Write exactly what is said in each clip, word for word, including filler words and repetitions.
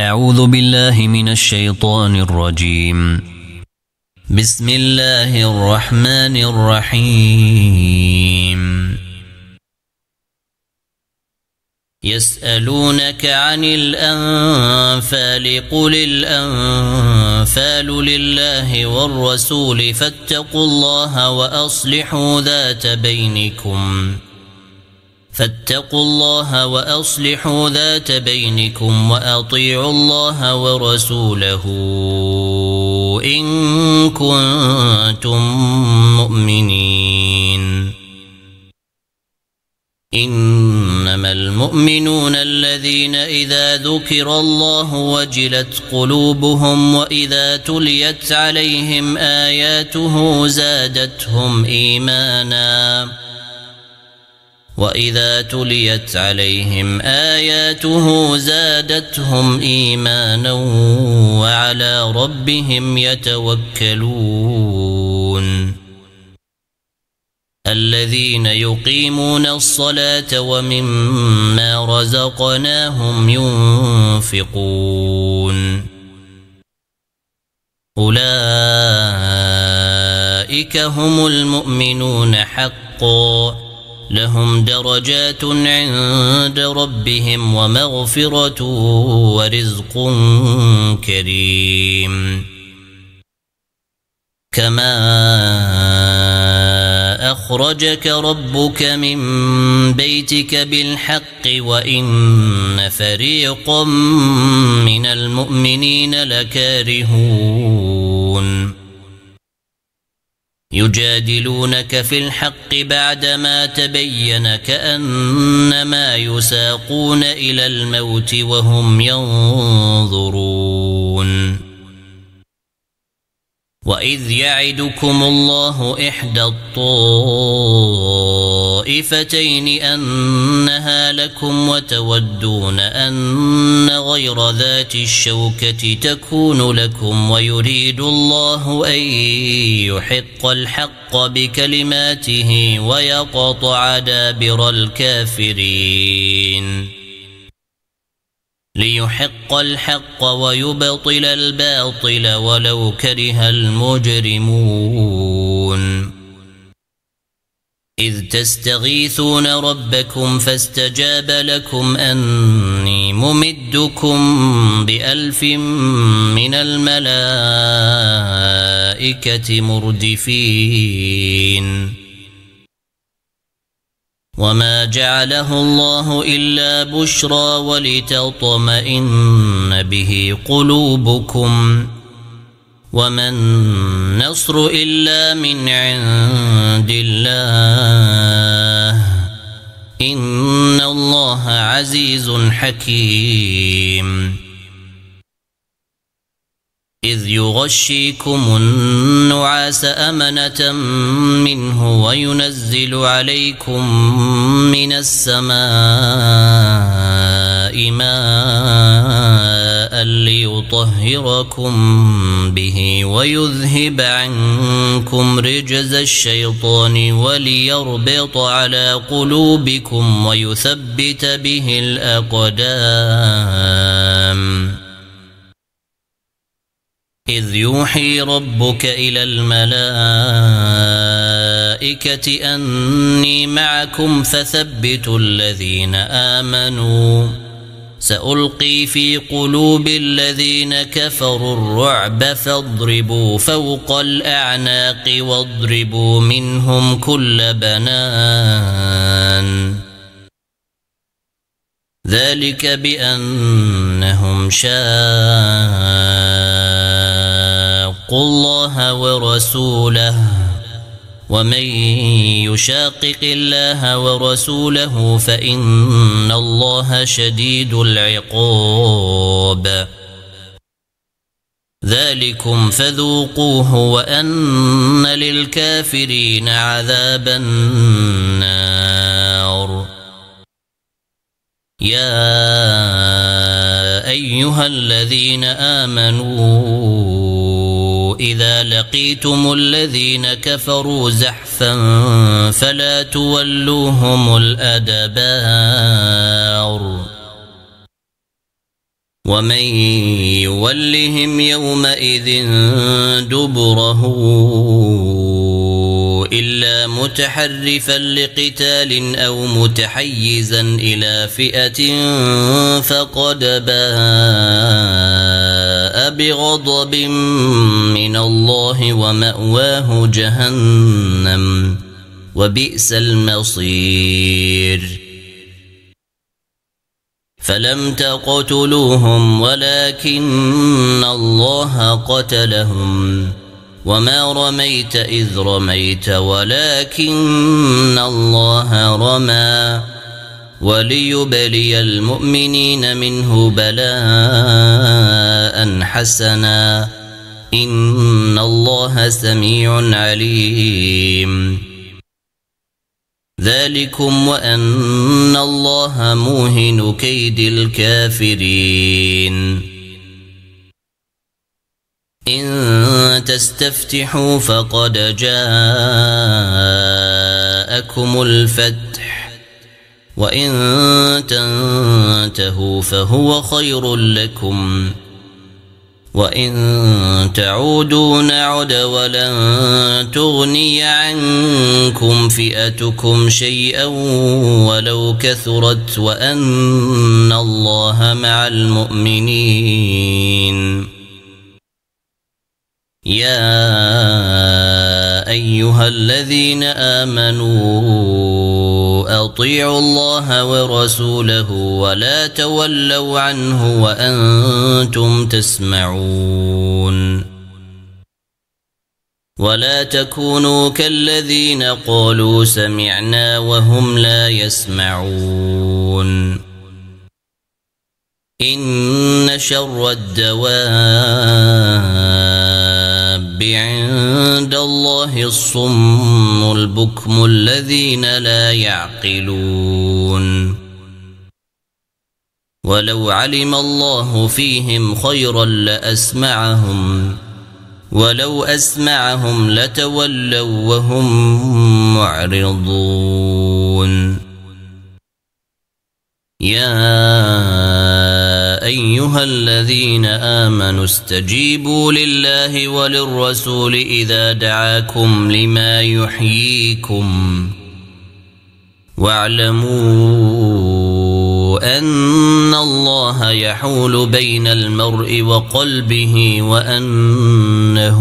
أعوذ بالله من الشيطان الرجيم. بسم الله الرحمن الرحيم. يسألونك عن الأنفال قل الأنفال لله والرسول فاتقوا الله وأصلحوا ذات بينكم فاتقوا الله وأصلحوا ذات بينكم وأطيعوا الله ورسوله إن كنتم مؤمنين. إنما المؤمنون الذين إذا ذكر الله وجلت قلوبهم وإذا تليت عليهم آياته زادتهم إيمانا وإذا تليت عليهم آياته زادتهم إيمانا وعلى ربهم يتوكلون. الذين يقيمون الصلاة ومما رزقناهم ينفقون أولئك هم المؤمنون حقا لهم درجات عند ربهم ومغفرة ورزق كريم. كما أخرجك ربك من بيتك بالحق وإن فريقا من المؤمنين لكارهون يجادلونك في الحق بعدما تبين كأنما يساقون إلى الموت وهم ينظرون. وإذ يعدكم الله إحدى الطائفتين أنها لكم وتودون أن غير ذات الشوكة تكون لكم ويريد الله أن يحق الحق بكلماته ويقطع دابر الكافرين ليحق الحق ويبطل الباطل ولو كره المجرمون. إذ تستغيثون ربكم فاستجاب لكم أني ممدكم بألف من الملائكة مردفين. وما جعله الله إلا بشرى ولتطمئن به قلوبكم وما النصر إلا من عند الله إن الله عزيز حكيم. إذ يغشيكم النعاس أمنة منه وينزل عليكم من السماء ماء ليطهركم به ويذهب عنكم رجز الشيطان وليربط على قلوبكم ويثبت به الأقدام. إذ يوحي ربك إلى الملائكة أني معكم فثبتوا الذين آمنوا سألقي في قلوب الذين كفروا الرعب فاضربوا فوق الأعناق واضربوا منهم كل بنان. ذلك بأنهم شاقوا الله ورسوله ومن يشاقق الله ورسوله فإن الله شديد العقاب. ذلكم فذوقوه وأن للكافرين عذاب النار. يا أيها الذين آمنوا إذا لقيتم الذين كفروا زحفا فلا تولوهم الأدبار ومن يولهم يومئذ دبره إلا متحرفا لقتال أو متحيزا إلى فئة فقد باء بغضب من الله ومأواه جهنم وبئس المصير فلم تقتلوهم ولكن الله قتلهم وما رميت إذ رميت ولكن الله رمى وليبلي المؤمنين منه بلاء حسنا إن الله سميع عليم ذلكم وأن الله موهن كيد الكافرين إن تستفتحوا فقد جاءكم الفتح وإن تنتهوا فهو خير لكم وإن تعودوا نعد ولن تغني عنكم فئتكم شيئا ولو كثرت وأن الله مع المؤمنين يا أيها الذين آمنوا أطيعوا الله ورسوله ولا تولوا عنه وأنتم تسمعون ولا تكونوا كالذين قالوا سمعنا وهم لا يسمعون إن شر الدواب عند الله الصم البكم الذين لا يعقلون ولو علم الله فيهم خيرا لأسمعهم ولو أسمعهم لتولوا وهم معرضون يا أيها الذين آمنوا استجيبوا لله وللرسول إذا دعاكم لما يحييكم واعلموا أن الله يحول بين المرء وقلبه وأنه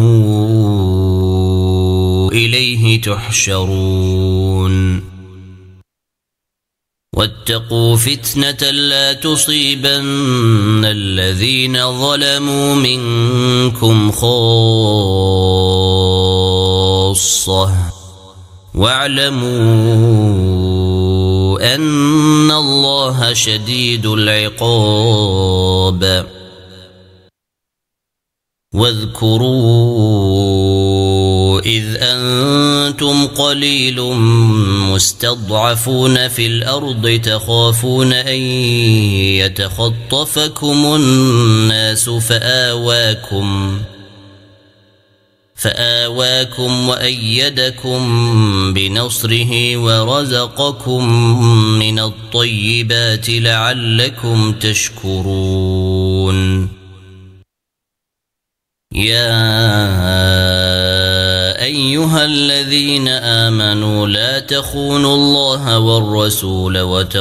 إليه تحشرون واتقوا فتنة لا تصيبن الذين ظلموا منكم خاصة واعلموا أن الله شديد العقاب واذكروا إذ أنتم قليل مستضعفون في الأرض تخافون أن يتخطفكم الناس فآواكم فآواكم وأيدكم بنصره ورزقكم من الطيبات لعلكم تشكرون يا أيها الذين آمنوا لا تخونوا الله والرسول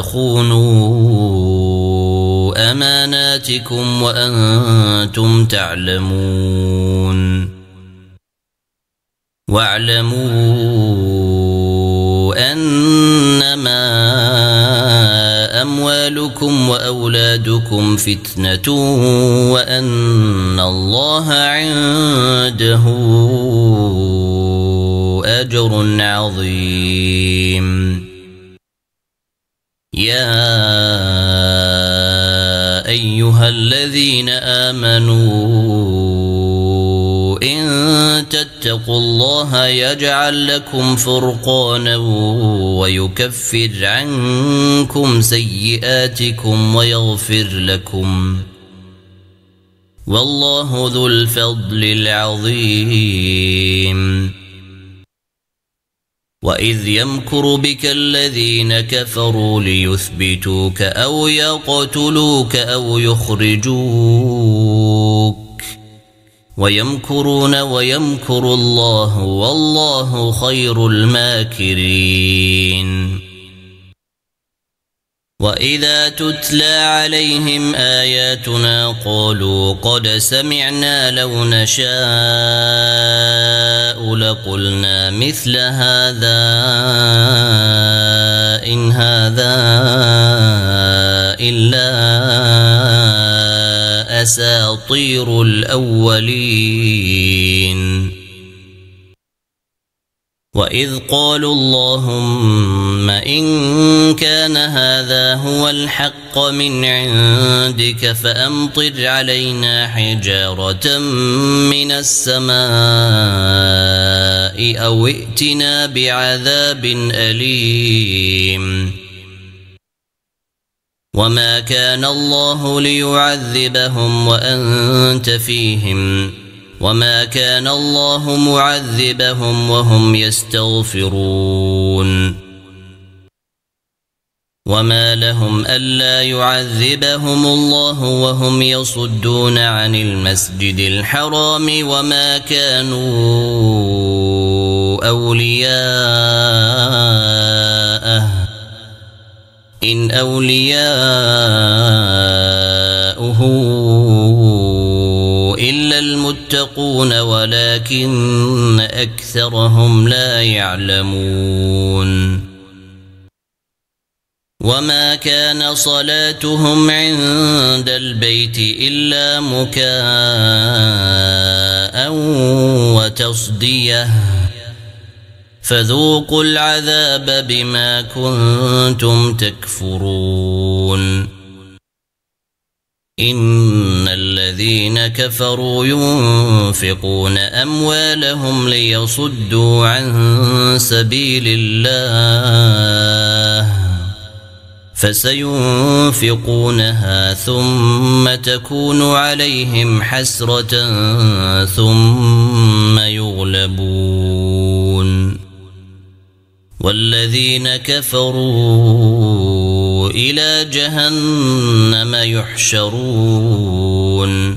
وتخونوا أماناتكم وأنتم تعلمون واعلموا أنما أموالكم وأولادكم فتنة وأن الله عنده أجر عظيم يا أيها الذين آمنوا إن تتقوا الله يجعل لكم فرقانا ويكفر عنكم سيئاتكم ويغفر لكم والله ذو الفضل العظيم وإذ يمكر بك الذين كفروا ليثبتوك أو يقتلوك أو يخرجوك ويمكرون ويمكر الله والله خير الماكرين وإذا تتلى عليهم آياتنا قالوا قد سمعنا لو نشاء لقلنا مثل هذا إن هذا إلا أساطير الأولين وإذ قالوا اللهم إن كان هذا هو الحق من عندك فأمطر علينا حجارة من السماء أو ائتنا بعذاب أليم وما كان الله ليعذبهم وأنت فيهم وما كان الله معذبهم وهم يستغفرون وما لهم ألا يعذبهم الله وهم يصدون عن المسجد الحرام وما كانوا أولياءه إن أولياؤه إلا المتقون ولكن أكثرهم لا يعلمون وما كان صلاتهم عند البيت إلا مكاء وتصدية فذوقوا العذاب بما كنتم تكفرون إن الذين كفروا ينفقون أموالهم ليصدوا عن سبيل الله فسينفقونها ثم تكون عليهم حسرة ثم يغلبون والذين كفروا إلى جهنم يحشرون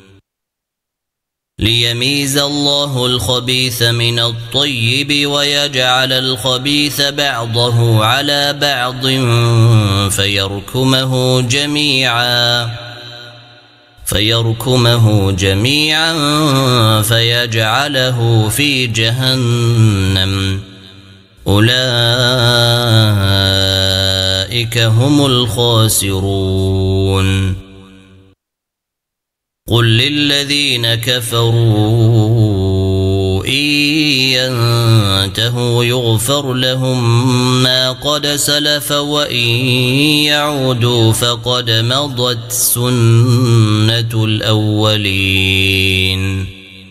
ليميز الله الخبيث من الطيب ويجعل الخبيث بعضه على بعض فيركمه جميعا فيركمه جميعا فيجعله في جهنم أولئك هم الخاسرون قل للذين كفروا إن ينتهوا يغفر لهم ما قد سلف وإن يعودوا فقد مضت سنة الأولين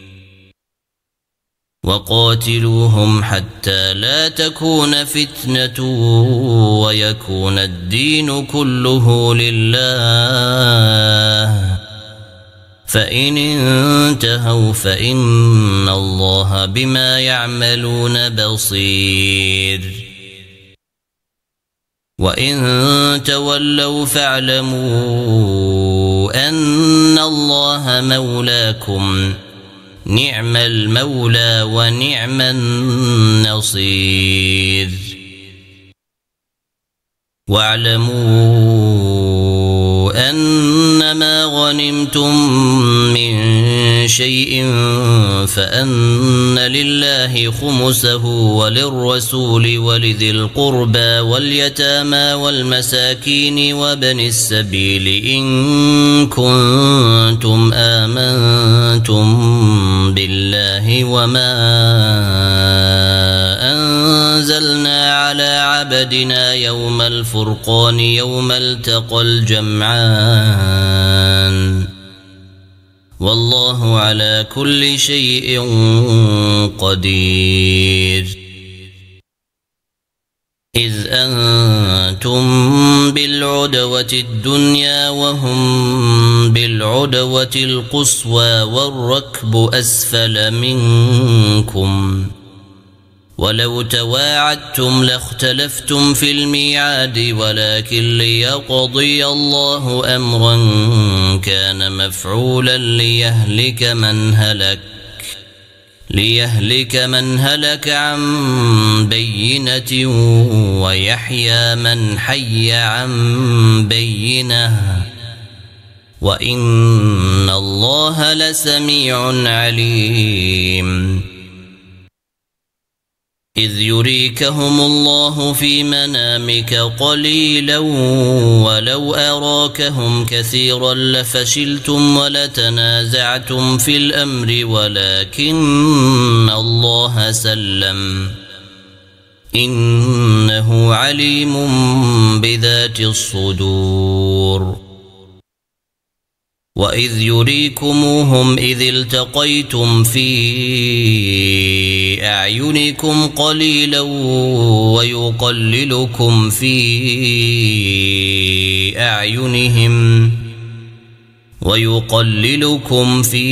وقاتلوهم حتى لا تكون فتنة ويكون الدين كله لله فإن انتهوا فإن الله بما يعملون بصير وإن تولوا فاعلموا أن الله مولاكم نعم المولى ونعم النصير واعلموا أنما غنمتم من شيء فأن لله خمسه وللرسول ولذي القربى واليتامى والمساكين وابن السبيل إن كنتم آمنتم بالله وما أنزلنا على عبدنا يوم الفرقان يوم التقى الجمعان والله على كل شيء قدير إذ أنتم بالعدوة الدنيا وهم بالعدوة القصوى والركب أسفل منكم ولو تواعدتم لاختلفتم في الميعاد ولكن ليقضي الله أمرا كان مفعولا ليهلك من هلك ليهلك من هلك عن بينة ويحيى من حي عن بينة وإن الله لسميع عليم. إذ يريكهم الله في منامك قليلا ولو أراكهم كثيرا لفشلتم ولتنازعتم في الأمر ولكن الله سلم إنه عليم بذات الصدور. وإذ يريكموهم إذ التقيتم في أعينكم قليلا ويقللكم في أعينهم ويقللكم في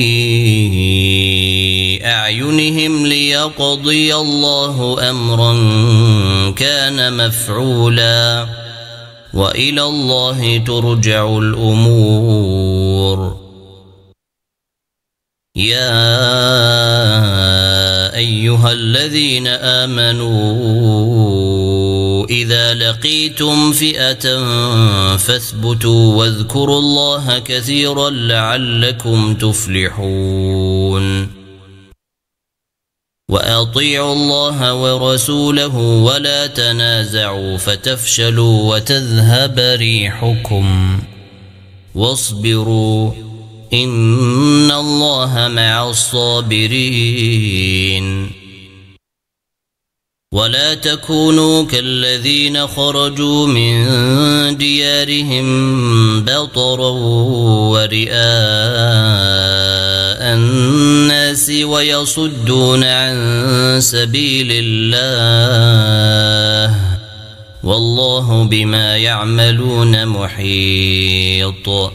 أعينهم ليقضي الله أمرا كان مفعولا وإلى الله ترجع الأمور. يا أيها الذين آمنوا إذا لقيتم فئة فاثبتوا واذكروا الله كثيرا لعلكم تفلحون. وأطيعوا الله ورسوله ولا تنازعوا فتفشلوا وتذهب ريحكم واصبروا إن الله مع الصابرين. ولا تكونوا كالذين خرجوا من ديارهم بطرا ورئاء الناس ويصدون عن سبيل الله والله بما يعملون محيط.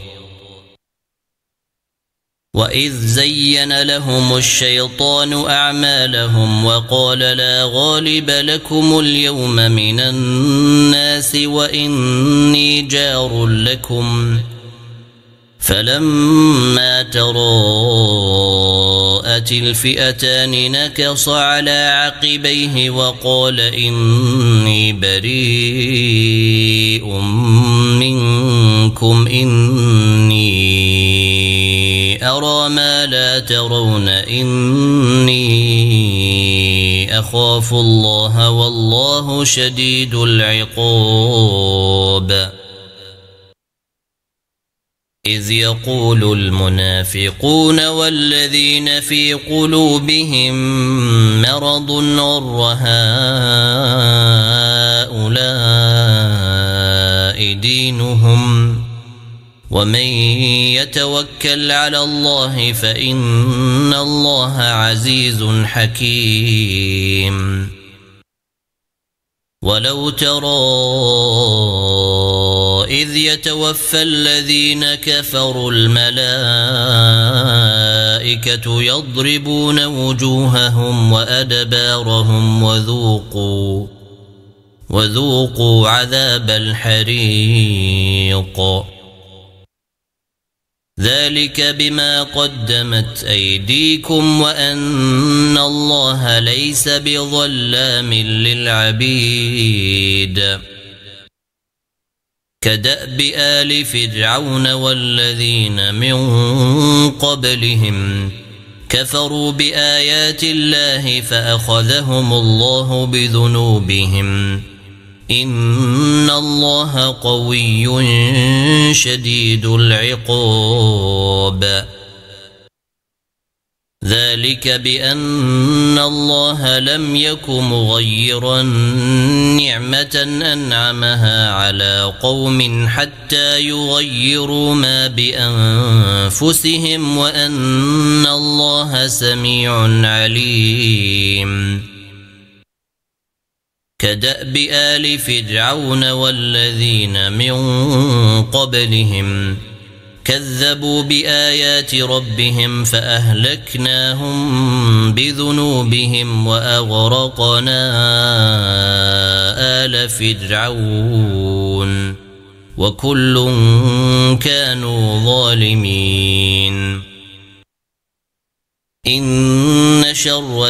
وإذ زين لهم الشيطان أعمالهم وقال لا غالب لكم اليوم من الناس وإني جار لكم فلما تراءت الفئتان نكص على عقبيه وقال إني بريء منكم إني أرى ما لا ترون إني أخاف الله والله شديد العقاب. إذ يقول المنافقون والذين في قلوبهم مرض غر هؤلاء دينهم ومن يتوكل على الله فإن الله عزيز حكيم. ولو ترى إذ يتوفى الذين كفروا الملائكة يضربون وجوههم وأدبارهم وذوقوا وذوقوا عذاب الحريق ذلك بما قدمت أيديكم وأن الله ليس بظلام للعبيد. كدأب آل فرعون والذين من قبلهم كفروا بآيات الله فأخذهم الله بذنوبهم إن الله قوي شديد العقاب. ذلك بأن الله لم يك مغيرا نعمة أنعمها على قوم حتى يغيروا ما بأنفسهم وأن الله سميع عليم. كدأب آل فرعون والذين من قبلهم كذبوا بآيات ربهم فأهلكناهم بذنوبهم وأغرقنا آل فرعون وكل كانوا ظالمين. إن شر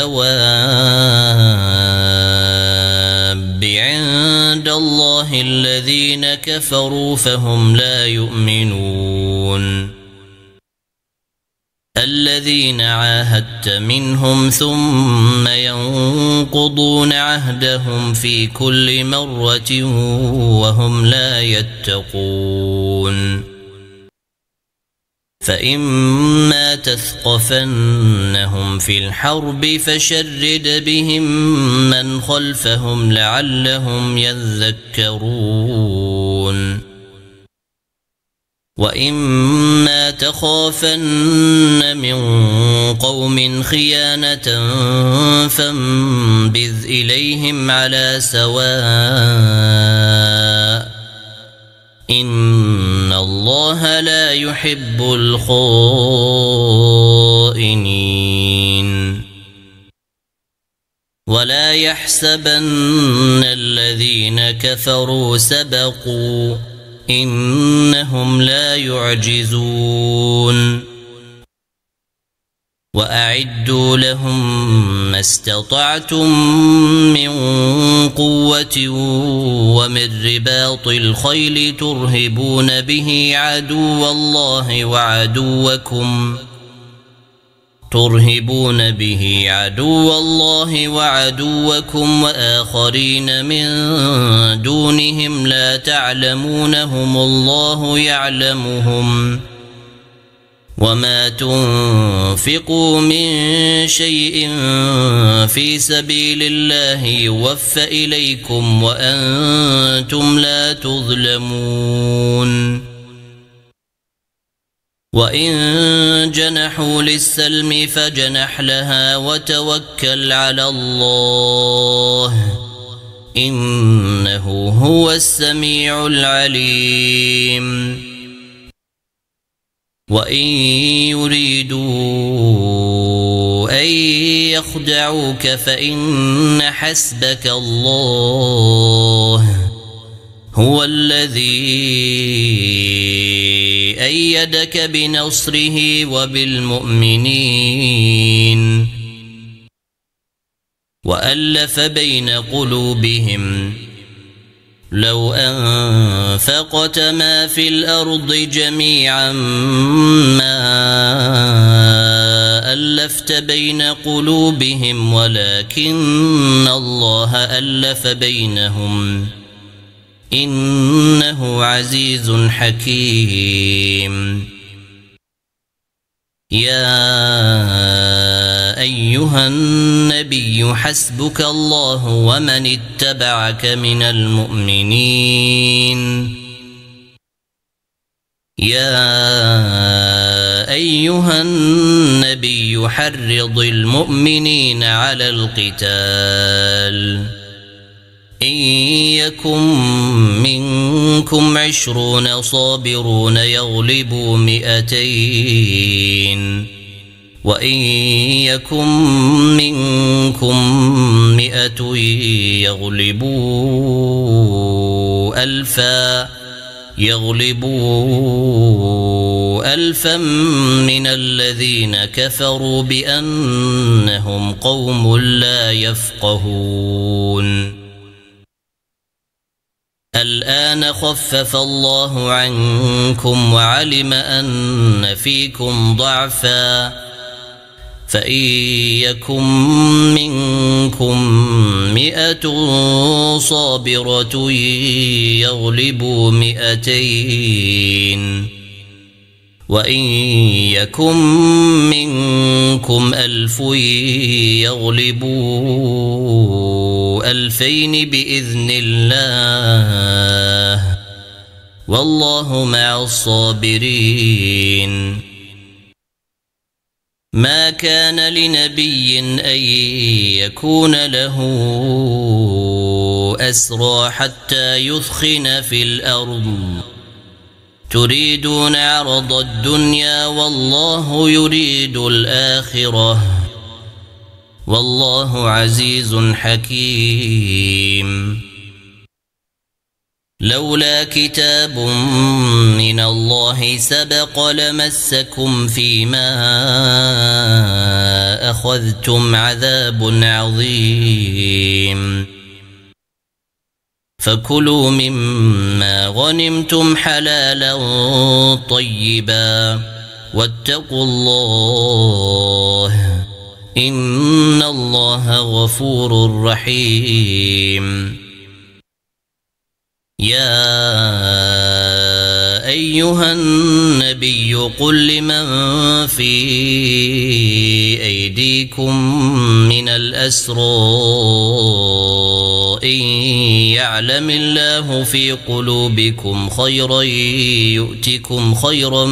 الدواب عند الله الذين كفروا فهم لا يؤمنون. الذين عاهدت منهم ثم ينقضون عهدهم في كل مرة وهم لا يتقون. فإما تثقفنهم في الحرب فشرد بهم من خلفهم لعلهم يذكرون. وإما تخافن من قوم خيانة فانبذ إليهم على سواء إن الله لا يحب الخائنين. ولا يحسبن الذين كفروا سبقوا إنهم لا يعجزون. وأعدوا لهم ما استطعتم من قوة ومن رباط الخيل ترهبون به عدو الله وعدوكم ترهبون به عدو الله وعدوكم وآخرين من دونهم لا تعلمونهم الله يعلمهم. وما تنفقوا من شيء في سبيل الله يوفى إليكم وأنتم لا تظلمون. وإن جنحوا للسلم فجنح لها وتوكل على الله إنه هو السميع العليم. وإن يريدوا أن يخدعوك فإن حسبك الله هو الذي أيدك بنصره وبالمؤمنين وألف بين قلوبهم لو أنفقت ما في الأرض جميعا ما ألفت بين قلوبهم ولكن الله ألف بينهم إنه عزيز حكيم. يا أيها النبي حسبك الله ومن اتبعك من المؤمنين. يا أيها النبي حرض المؤمنين على القتال إن يكن منكم عشرون صابرون يغلبوا مئتين وإن يكن منكم مئة يغلبوا ألفا يغلبوا ألفا من الذين كفروا بأنهم قوم لا يفقهون. الآن خفف الله عنكم وعلم أن فيكم ضعفا فإن يكن منكم مئة صابرة يغلبوا مئتين وإن يكن منكم ألف يغلبوا ألفين بإذن الله والله مع الصابرين. ما كان لنبي أن يكون له أسرى حتى يثخن في الأرض تريدون عرض الدنيا والله يريد الآخرة والله عزيز حكيم. لولا كتاب من الله سبق لمسكم فيما أخذتم عذاب عظيم. فكلوا مما غنمتم حلالا طيبا واتقوا الله إن الله غفور رحيم. يا أيها النبي قل لمن في أيديكم من الأسرى إن يعلم الله في قلوبكم خيرا يؤتكم خيرا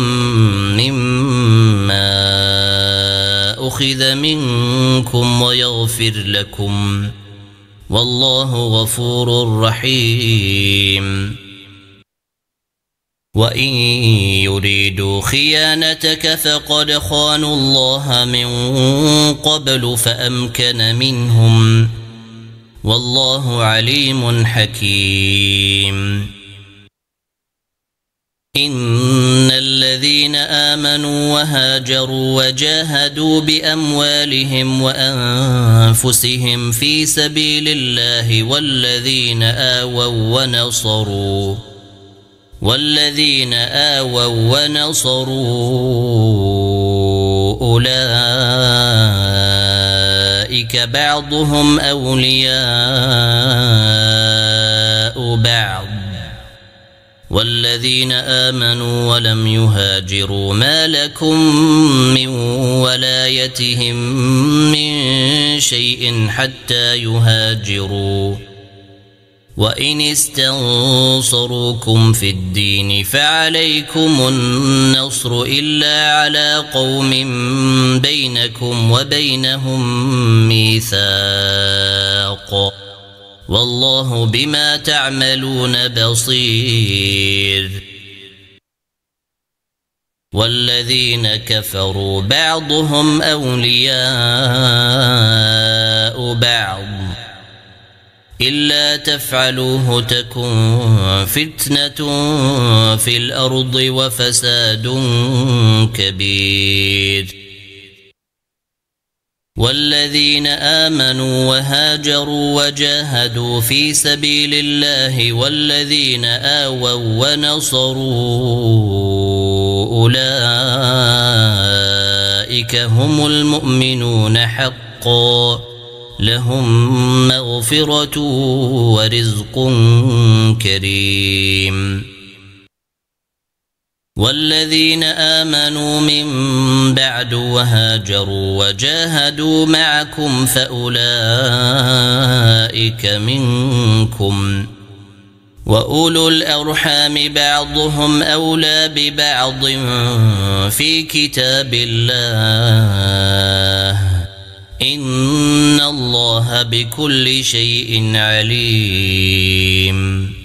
مما أخذ منكم ويغفر لكم والله غفور رحيم. وإن يريدوا خيانتك فقد خانوا الله من قبل فأمكن منهم والله عليم حكيم. إن الذين آمنوا وهاجروا وجاهدوا بأموالهم وأنفسهم في سبيل الله والذين آووا ونصروا والذين آووا ونصروا أولئك بعضهم أولياء بعض والذين آمنوا ولم يهاجروا ما لكم من ولايتهم من شيء حتى يهاجروا وإن استنصروكم في الدين فعليكم النصر إلا على قوم بينكم وبينهم ميثاق والله بما تعملون بصير. والذين كفروا بعضهم أولياء بعض إلا تفعلوه تكن فتنة في الأرض وفساد كبير. والذين آمنوا وهاجروا وجاهدوا في سبيل الله والذين آووا ونصروا أولئك هم المؤمنون حقا لهم مغفرة ورزق كريم. والذين آمنوا من بعد وهاجروا وجاهدوا معكم فأولئك منكم وأولو الأرحام بعضهم أولى ببعض في كتاب الله إن الله بكل شيء عليم.